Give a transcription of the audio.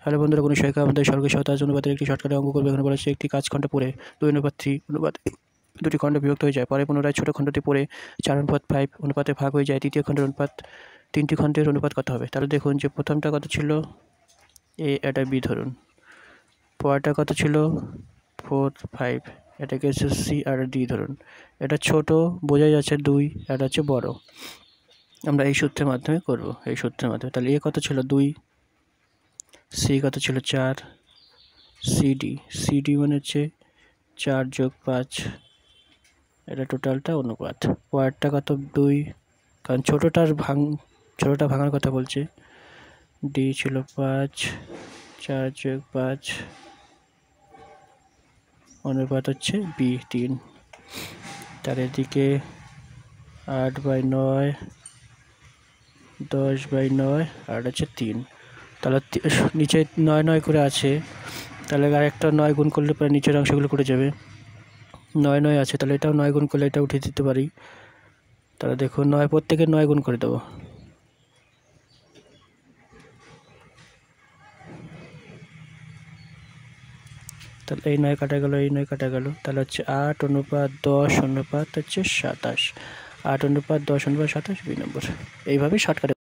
Hello বন্ধুরা, কোনো শিক্ষা আমাদের সরকারি শতাংশ অনুপাতের একটি শর্টকাটে অঙ্ক করবে। এখানে বলা হচ্ছে একটি কাজখণ্ড পড়ে 2:3 অনুপাতে দুটি খণ্ড বিভক্ত হয়ে যায়। পরে পুনরায় ছোট খণ্ডটি পড়ে 4:5 অনুপাতে ভাগ হয়ে যায়। তৃতীয় খণ্ডের অনুপাত তিনটি খণ্ডের অনুপাত কত হবে? তাহলে দেখুন যে প্রথমটা কত ছিল এ, এটা বি ধরুন। পরেরটা কত ছিল 4, 5, এটাকে হচ্ছে সি আর ডি ধরুন। এটা ছোট বোঝাই যাচ্ছে 2, এটা হচ্ছে বড়। আমরা এই সূত্রের মাধ্যমে করব, এই সূত্রের মাধ্যমে। তাহলে এ কত ছিল 2, সি কত ছিল 4, সিডি মানে হচ্ছে 4 + 5, এটা টোটালটা অনুপাত। পরেরটা কত 2, কারণ ছোটোটা ভাঙার কথা বলছে। ডি ছিল 5, 4 + 5, অনুপাত হচ্ছে বি 3। তার এদিকে 8/9, 10/9 আর হচ্ছে 3। তাহলে নিচে 9 করে আছে, তাহলে আরেকটা 9 গুণ করলে পরে নিচের অংশগুলো করে যাবে। 9 আছে, তাহলে এটাও 9 গুণ করলে এটা উঠে দিতে পারি। তাহলে দেখুন 9 প্রত্যেকে 9 গুণ করে দেবো। তাহলে এই 9 কাটা গেল, এই 9 কাটা গেল। তাহলে হচ্ছে 8:10 অনুপাত হচ্ছে 27। 8:10 অনুপাত 27 2 নম্বর। এইভাবেই শর্টকাটে